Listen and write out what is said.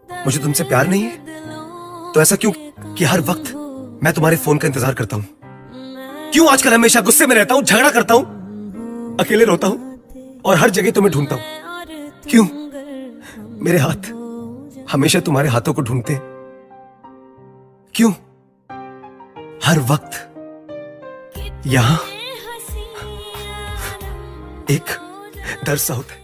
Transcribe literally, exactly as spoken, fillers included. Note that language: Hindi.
मुझे तुमसे प्यार नहीं है तो ऐसा क्यों कि हर वक्त मैं तुम्हारे फोन का इंतजार करता हूं? क्यों आजकल हमेशा गुस्से में रहता हूं, झगड़ा करता हूं, अकेले रोता हूं और हर जगह तुम्हें ढूंढता हूं? क्यों मेरे हाथ हमेशा तुम्हारे हाथों को ढूंढते हैं? क्यों हर वक्त यहां एक दर्द सा होता है?